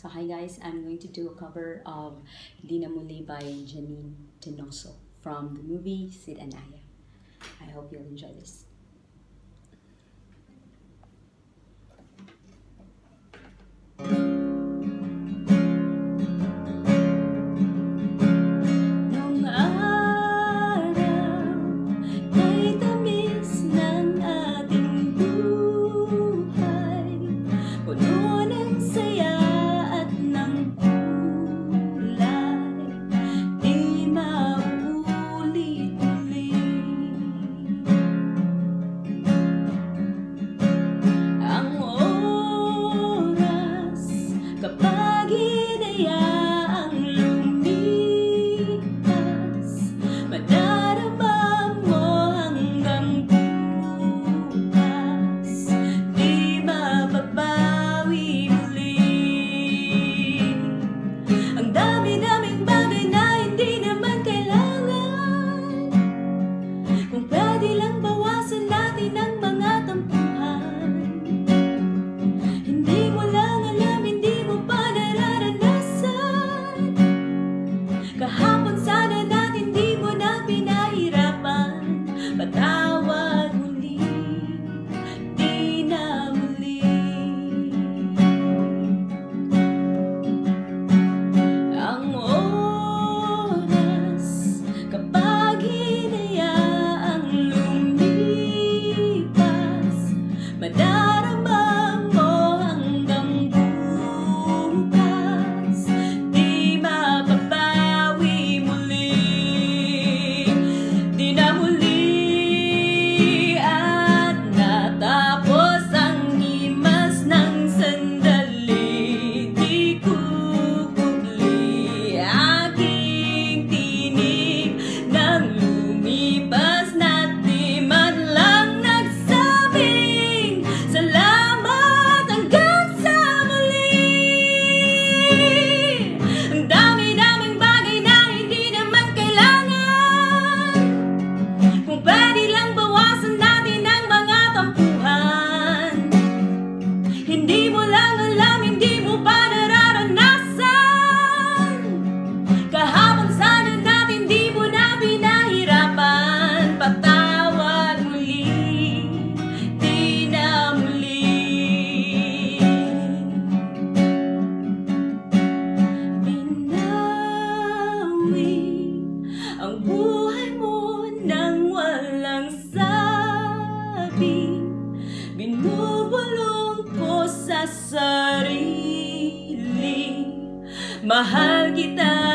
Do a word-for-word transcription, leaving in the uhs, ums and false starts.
So hi guys, I'm going to do a cover of Na Muli by Janine Teñoso from the movie Sid and Aya. I hope you'll enjoy this. Kahapon sana natin di mo na pinahirapan. Patawad muli, di na muli. Ang oras kapag hinayaang lumipas, madarama mo hanggang bukas. Di mapapawi muli, di na muli. At natapos ang himas ng sandali, di kukubli aking tinig nang lumipas na di man lang nagsabing salamat hanggang sa muli. Ang dami-daming bagay na hindi naman kailangan, kung pwede lang bawasan natin ang mga tampuhan. Hindi mo lang alam, hindi mo pa nararanasan. Kahapon sana natin di mo na pinahirapan. Patawad muli, di na muli. Binawi ang buhay mo nang walang sabi. Binubulong ko sa sarili, mahal kita